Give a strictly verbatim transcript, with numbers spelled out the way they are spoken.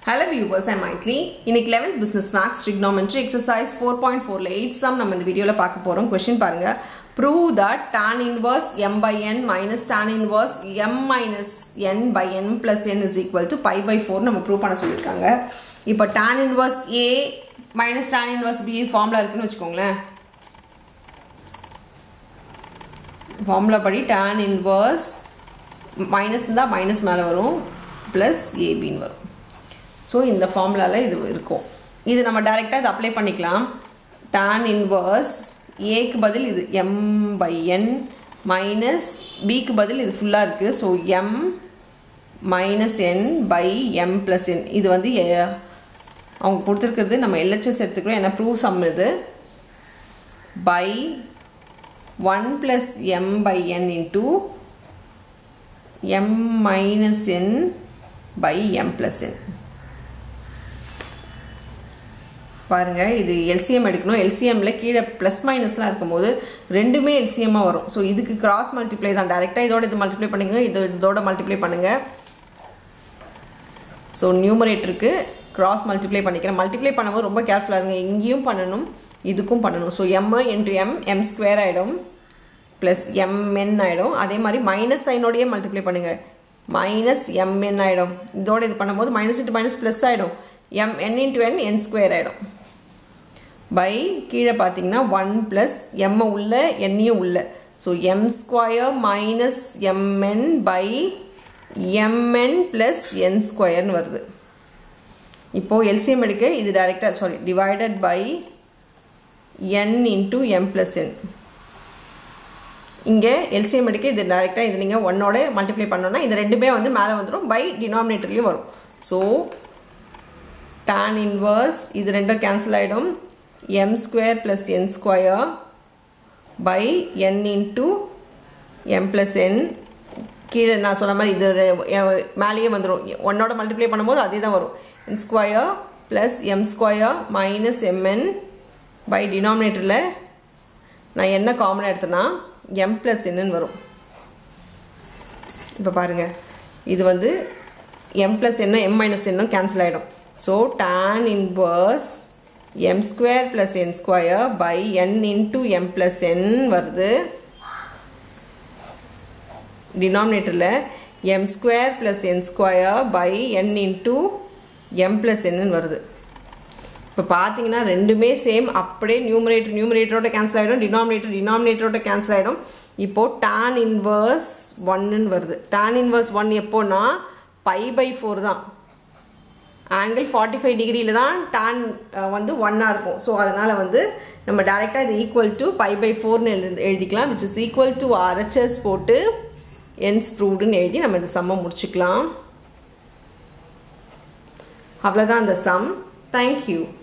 Hello viewers, I'm Maitli. In eleventh Business Maths Trigonometry exercise four point four la eight sum நம்ம இந்த வீடியோல பார்க்க போறோம். Question பாருங்க. Prove that tan inverse m by n minus tan inverse m minus n by n plus n is equal to pi by four நம்ம prove பண்ண சொல்லிருக்காங்க. இப்போ tan inverse a minus tan inverse b formula இருக்குன்னு வெச்சுக்கோங்களேன். Formula படி tan inverse minus இருந்தா minus மேல வரும் plus ab ன்னு வரும். So இந்த ஃபார்முலால இது இருக்கும். இது நம்ம டைரக்ட்டா இத அப்ளை பண்ணிக்கலாம். tan inverse a க்கு பதில் இது m by n minus b க்கு பதில் இது ஃபுல்லா இருக்கு. So m minus n by m plus n. இது வந்து அவங்க கொடுத்திருக்கிறது நம்ம L H S எடுத்துக்கிறோம். என்ன ப்ரூவ் சம் இது by one plus m by n into m minus n by m plus n. பாருங்க இது L C M எடுக்கணும். L C M ல கீழ பிளஸ் மைனஸ்லாம் இருக்கும்போது ரெண்டுமே L C M ஆ வரும். சோ இதுக்கு கிராஸ் மல்டிப்ளை தான். டைரக்ட்டா இதோட இது மல்டிப்ளை பண்ணுங்க, இது இதோட மல்டிப்ளை பண்ணுங்க. சோ நியூமரேட்டருக்கு கிராஸ் மல்டிப்ளை பண்ணிக்கிறேன். மல்டிப்ளை பண்ணும்போது ரொம்ப கேர்ஃபுல்லா இருங்க. இங்கேயும் பண்ணனும், இதுக்கும் பண்ணனும். So m into m m square ஆயிடும் plus mn ஆயிடும். அதே மாதிரி மைனஸ் சைனோடயே மல்டிப்ளை பண்ணுங்க. மைனஸ் mn ஆயிடும். இதோட இது பண்ணும்போது மைனஸ் into மைனஸ் பிளஸ் ஆயிடும். mn into n n square ஆயிடும். by கீழ பாத்தீங்கன்னா one plus m உள்ள n உள்ள. So m square minus mn by mn plus n square ன்னு வருது. இப்போ L C M எடுக்க இது டைரக்ட்டா sorry divided by n into m plus n. இங்க L C M எடுக்க இது டைரக்ட்டா இது நீங்க one ஓட மல்டிப்ளை பண்ணனும்னா இது ரெண்டுமே வந்து மேல வந்துரும். by denominatorலயும் வரும். So tan inverse இது ரெண்டும் கேன்சல் ஆயிடும். m square plus n square by n into m plus n. கீழ நான் சொன்ன மாதிரி இது மேலேயே வந்துரும். one ஓட மல்டிப்ளை பண்ணும்போது அதே தான் வரும். n square plus m square minus mn by denominatorல நான் என்ன காமனா எடுத்தனா m plus n ன்னு வரும். இப்போ பாருங்க இது வந்து m plus n m minus n cancel ஆயிடும். So tan inverse m square plus n square by n into m plus n வருது. denominatorல m square plus n square by n into m plus n வருது. இப்போ பாத்தீங்கன்னா ரெண்டுமே same. அப்படியே numerator நியூமரேட்டரோட cancel ஆயிடும், denominator டினாமினேட்டரோட கேன்சல் ஆயிடும். இப்போ tan inverse one ன்னு வருது. tan inverse one எப்போனா pi by four தான். angle forty-five டிகிரில தான் tan வந்து one ஆ இருக்கும். சோ அதனால வந்து நம்ம டைரக்ட்டா இது equal to pi by four ன்னு எழுதிக்கலாம், which is equal to R H S போட்டு hence proved ன்னு எழுதி நம்ம இந்த சம்ம முடிச்சுக்கலாம். அவ்வளவுதான் அந்த சம். Thank you.